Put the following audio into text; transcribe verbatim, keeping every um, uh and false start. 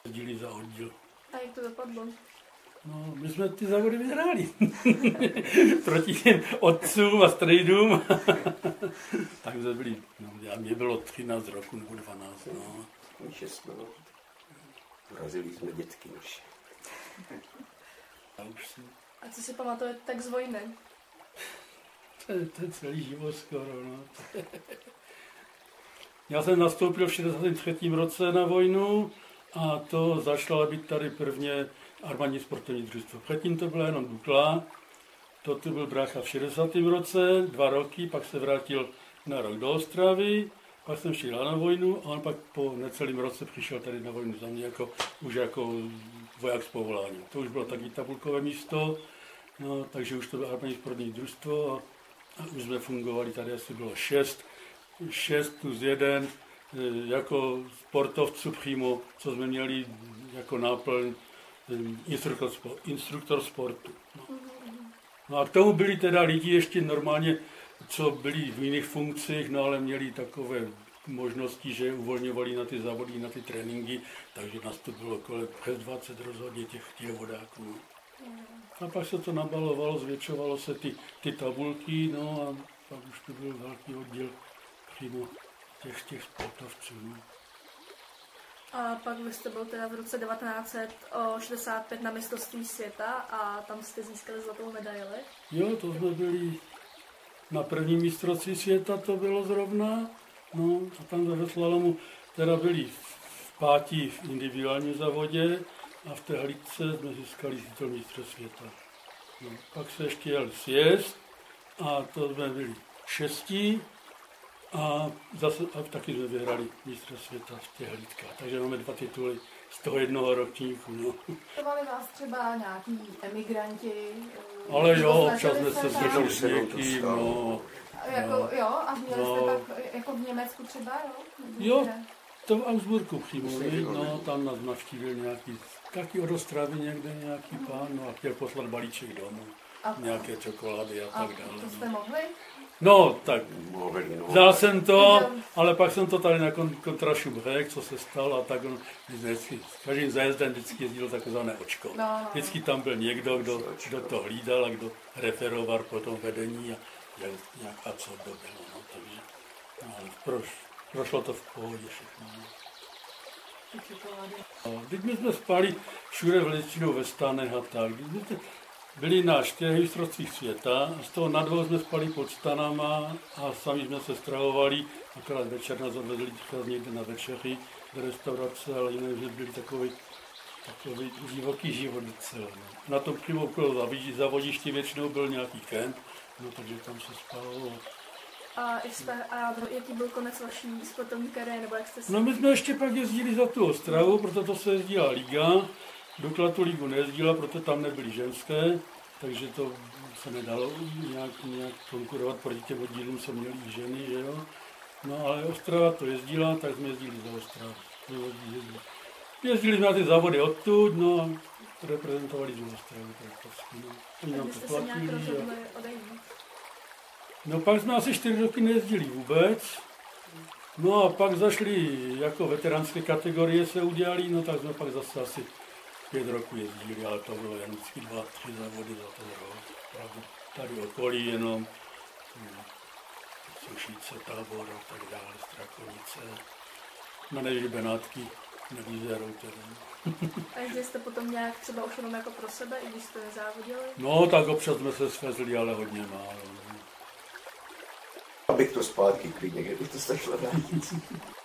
Jezdili za oddíl. A jak to dopadlo? No, my jsme ty závody vyhráli. Proti těm otcům a strejdům. Tak jsme byli, no, já, mě bylo třináct roku nebo dvanáct. No. šest, no. Urazili jsme dětky už. A, už si... a co si pamatuje tak z vojny? To je, to je celý život skoro. No. Já jsem nastoupil v šedesátém třetím roce na vojnu a to začalo být tady prvně armádní sportovní družstvo. Předtím to byla jenom Dukla, to tu byl brácha v šedesátém roce, dva roky, pak se vrátil na rok do Ostravy, pak jsem šel na vojnu a on pak po necelém roce přišel tady na vojnu za mě jako, už jako voják z povolání. To už bylo taky tabulkové místo, no, takže už to bylo armádní sportovní družstvo a, a už jsme fungovali, tady asi bylo šest, šest plus jeden, jako sportovců přímo, co jsme měli jako náplň, instruktor, instruktor sportu. No. No a k tomu byli teda lidi ještě normálně, co byli v jiných funkcích, no ale měli takové možnosti, že uvolňovali na ty závody, na ty tréninky, takže nás to bylo kolem přes dvacet rozhodně těch, těch vodáků. A pak se to nabalovalo, zvětšovalo se ty, ty tabulky, no a pak už to byl velký oddíl přímo těch, těch sportovců. No. A pak vy jste byl teda v roce devatenáct šedesát pět na mistrovství světa a tam jste získali zlatou medaili. Jo, to jsme byli na prvním mistrovství světa, to bylo zrovna. No a tam ve slalomu teda byli v pátí v individuálním závodě a v té hlídce jsme získali titul mistra světa. No, pak se ještě jel sjezd a to jsme byli šestí. A zase a taky jsme vyhrali mistra světa v těch hlídkách. Takže máme dva tituly z toho jednoho ročníku. No. Provali vás třeba nějaký emigranti? Ale jo, občas jsme se sešli s někým. No, jako, no, jo, a měli no, jste pak jako v Německu třeba, jo? Jo, to v Augsburgu přímo, no, tam nás navštívil nějaký, taky od Ostravy někde nějaký pán, no a chtěl poslat balíček domů, a, nějaké čokolády a, a tak dále. to jste no. mohli? No, tak vzal jsem to, ale pak jsem to tady na kontrašup řekl, co se stalo a tak on vždycky, s každým zájezdem vždycky jezdil takzvané očko. No, no. Vždycky tam byl někdo, kdo, kdo to hlídal a kdo referoval po tom vedení a nějak a co to bylo, no, takže, no, ale proš, prošlo to v pohodě všechno. No. Teď my jsme spali všude většinou ve stanech a tak. Byli na čtyřech mistrovstvích světa a z toho na dvou jsme spali pod stanama a sami jsme se stravovali, akorát večer nás odvezli třeba někde na večeři do restaurace, ale jinak, že byli takový, takový divoký život docela. No. Na tom přímo okolo zavodiště většinou byl nějaký kemp, no takže tam se spalo. A, jste, a jaký byl konec vaší sportovní kariéry, nebo jak jste si... No my jsme ještě pak jezdili za tu Ostravu, proto to se jezdila liga. Dukla tu ligu nejezdila, proto tam nebyly ženské, takže to se nedalo nějak, nějak konkurovat proti těm oddílům, co měli ženy, že jo. No ale Ostrava to jezdila, tak jsme jezdili za Ostravu. Jezdili. jezdili jsme na ty závody odtud, no a reprezentovali z Ostravu. No. Oni nám to platili. A... No pak jsme asi čtyři roky nejezdili vůbec. No a pak zašli jako veteránské kategorie se udělali, no tak jsme pak zase asi pět roků jezdili, ale to bylo jen vždycky dva, tři závody za ten rok. Pravdu, tady okolí jenom Sušice, Tábor a tak dále, Strakovice. No nevíš Benátky, nevíš Router. A jestli jste potom nějak třeba už jenom jako pro sebe, i když jste nezávodili? No tak občas jsme se svezli, ale hodně málo. Abych to zpátky klidně, kdybych to stačila vrátit.